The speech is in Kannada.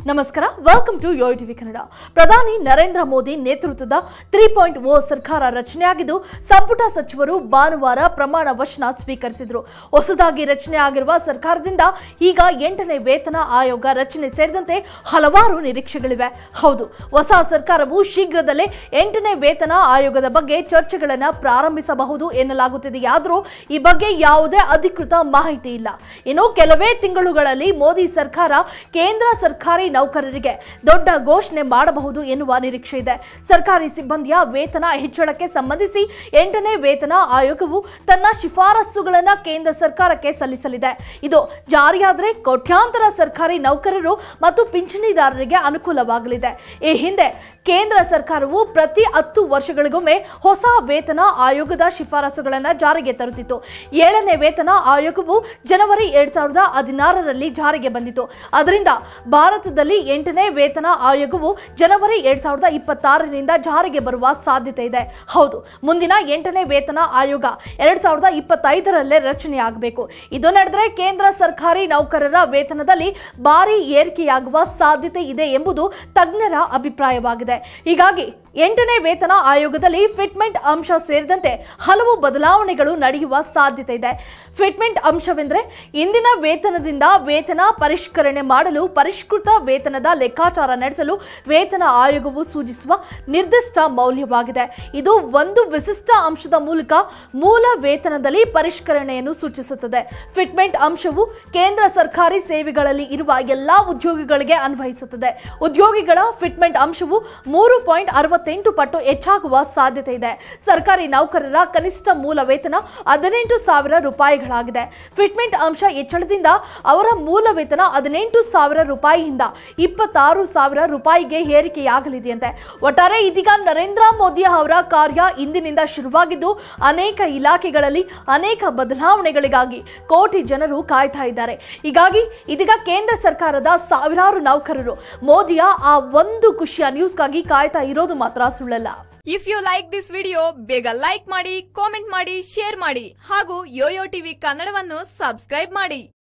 ನಮಸ್ಕಾರ, welcome to YoYo TV Kannada. ಪ್ರಧಾನಿ ನರೇಂದ್ರ ಮೋದಿ ನೇತೃತ್ವದ 3.0 ಸರ್ಕಾರ ರಚನೆಯಾಗಿದ್ದು, ಸಂಪುಟ ಸಚಿವರು ಭಾನುವಾರ ಪ್ರಮಾಣ ವಚನ ಸ್ವೀಕರಿಸಿದರು. ಹೊಸದಾಗಿ ರಚನೆ ಆಗಿರುವ ಸರ್ಕಾರದಿಂದ ಈಗ 8ನೇ ವೇತನ ಆಯೋಗ ರಚನೆ ಸೇರಿದಂತೆ ಹಲವಾರು ನಿರೀಕ್ಷೆಗಳಿವೆ. ಹೌದು, ಹೊಸ ಸರ್ಕಾರವು ಶೀಘ್ರದಲ್ಲೇ 8ನೇ ವೇತನ ಆಯೋಗದ ಬಗ್ಗೆ ಚರ್ಚೆಗಳನ್ನು ಪ್ರಾರಂಭಿಸಬಹುದು ಎನ್ನಲಾಗುತ್ತಿದೆಯಾದರೂ ಈ ಬಗ್ಗೆ ಯಾವುದೇ ಅಧಿಕೃತ ಮಾಹಿತಿ ಇಲ್ಲ. ಇನ್ನು ಕೆಲವೇ ತಿಂಗಳುಗಳಲ್ಲಿ ಮೋದಿ ಸರ್ಕಾರ ಕೇಂದ್ರ ಸರ್ಕಾರಿ ನೌಕರರಿಗೆ ದೊಡ್ಡ ಘೋಷಣೆ ಮಾಡಬಹುದು ಎನ್ನುವ ನಿರೀಕ್ಷೆ ಇದೆ. ಸರ್ಕಾರಿ ಸಿಬ್ಬಂದಿಯ ವೇತನ ಹೆಚ್ಚಳಕ್ಕೆ ಸಂಬಂಧಿಸಿ 8ನೇ ವೇತನ ಆಯೋಗವು ತನ್ನ ಶಿಫಾರಸುಗಳನ್ನು ಕೇಂದ್ರ ಸರ್ಕಾರಕ್ಕೆ ಸಲ್ಲಿಸಲಿದೆ. ಇದು ಜಾರಿಯಾದರೆ ಕೋಟ್ಯಾಂತರ ಸರ್ಕಾರಿ ನೌಕರರು ಮತ್ತು ಪಿಂಚಣಿದಾರರಿಗೆ ಅನುಕೂಲವಾಗಲಿದೆ. ಈ ಹಿಂದೆ ಕೇಂದ್ರ ಸರ್ಕಾರವು ಪ್ರತಿ 10 ವರ್ಷಗಳಿಗೊಮ್ಮೆ ಹೊಸ ವೇತನ ಆಯೋಗದ ಶಿಫಾರಸುಗಳನ್ನು ಜಾರಿಗೆ ತರುತ್ತಿತ್ತು. 7ನೇ ವೇತನ ಆಯೋಗವು ಜನವರಿ 2016ರಲ್ಲಿ ಜಾರಿಗೆ ಬಂದಿತು. ಅದರಿಂದ ಭಾರತದಲ್ಲಿ 8ನೇ ವೇತನ ಆಯೋಗವು ಜನವರಿ 2026ರಿಂದ ಜಾರಿಗೆ ಬರುವ ಸಾಧ್ಯತೆ ಇದೆ. ಹೌದು, ಮುಂದಿನ 8ನೇ ವೇತನ ಆಯೋಗ 2025ರಲ್ಲೇ ರಚನೆಯಾಗಬೇಕು. ಇದು ನಡೆದರೆ ಕೇಂದ್ರ ಸರ್ಕಾರಿ ನೌಕರರ ವೇತನದಲ್ಲಿ ಭಾರಿ ಏರಿಕೆಯಾಗುವ ಸಾಧ್ಯತೆ ಇದೆ ಎಂಬುದು ತಜ್ಞರ ಅಭಿಪ್ರಾಯವಾಗಿದೆ. ಹೀಗಾಗಿ 8ನೇ ವೇತನ ಆಯೋಗದಲ್ಲಿ ಫಿಟ್ಮೆಂಟ್ ಅಂಶ ಸೇರಿದಂತೆ ಹಲವು ಬದಲಾವಣೆಗಳು ನಡೆಯುವ ಸಾಧ್ಯತೆ ಇದೆ. ಫಿಟ್ಮೆಂಟ್ ಅಂಶವೆಂದರೆ ಇಂದಿನ ವೇತನದಿಂದ ವೇತನ ಪರಿಷ್ಕರಣೆ ಮಾಡಲು ಪರಿಷ್ಕೃತ ವೇತನದ ಲೆಕ್ಕಾಚಾರ ನಡೆಸಲು ವೇತನ ಆಯೋಗವು ಸೂಚಿಸುವ ನಿರ್ದಿಷ್ಟ ಮೌಲ್ಯವಾಗಿದೆ. ಇದು ಒಂದು ವಿಶಿಷ್ಟ ಅಂಶದ ಮೂಲಕ ಮೂಲ ವೇತನದಲ್ಲಿ ಪರಿಷ್ಕರಣೆಯನ್ನು ಸೂಚಿಸುತ್ತದೆ. ಫಿಟ್ಮೆಂಟ್ ಅಂಶವು ಕೇಂದ್ರ ಸರ್ಕಾರಿ ಸೇವೆಗಳಲ್ಲಿ ಇರುವ ಎಲ್ಲಾ ಉದ್ಯೋಗಿಗಳಿಗೆ ಅನ್ವಯಿಸುತ್ತದೆ. ಉದ್ಯೋಗಿಗಳ ಫಿಟ್ಮೆಂಟ್ ಅಂಶವು 3.68 ಪಟ್ಟು ಹೆಚ್ಚಾಗುವ ಸಾಧ್ಯತೆ ಇದೆ. ಸರ್ಕಾರಿ ನೌಕರರ ಕನಿಷ್ಠ ಮೂಲ ವೇತನ 18,000 ರೂಪಾಯಿಗಳಾಗಿದೆ. ಫಿಟ್ಮೆಂಟ್ ಅಂಶ ಹೆಚ್ಚಳದಿಂದ ಅವರ ಮೂಲ ವೇತನ 18,000 ರೂಪಾಯಿಯಿಂದ 26,000 ರೂಪಾಯಿಗೆ ಏರಿಕೆಯಾಗಲಿದೆಯಂತೆ. ಒಟ್ಟಾರೆ ಇದೀಗ ನರೇಂದ್ರ ಮೋದಿ ಅವರ ಕಾರ್ಯ ಇಂದಿನಿಂದ ಶುರುವಾಗಿದ್ದು, ಅನೇಕ ಇಲಾಖೆಗಳಲ್ಲಿ ಅನೇಕ ಬದಲಾವಣೆಗಳಿಗಾಗಿ ಕೋಟಿ ಜನರು ಕಾಯ್ತಾ ಇದ್ದಾರೆ. ಹೀಗಾಗಿ ಇದೀಗ ಕೇಂದ್ರ ಸರ್ಕಾರದ ಸಾವಿರಾರು ನೌಕರರು ಮೋದಿಯ ಆ ಒಂದು ಖುಷಿಯ ನ್ಯೂಸ್ಗಾಗಿ ಕಾಯ್ತಾ ಇರೋದು ಮಾತ್ರ ಸುಳ್ಳಲ್ಲ. If you like this video, ಬೇಗ ಲೈಕ್ ಮಾಡಿ, ಕಾಮೆಂಟ್ ಮಾಡಿ, ಶೇರ್ ಮಾಡಿ ಹಾಗೂ ಯೋಯೋ ಟಿವಿ ಕನ್ನಡವನ್ನು ಸಬ್ಸ್ಕ್ರೈಬ್ ಮಾಡಿ.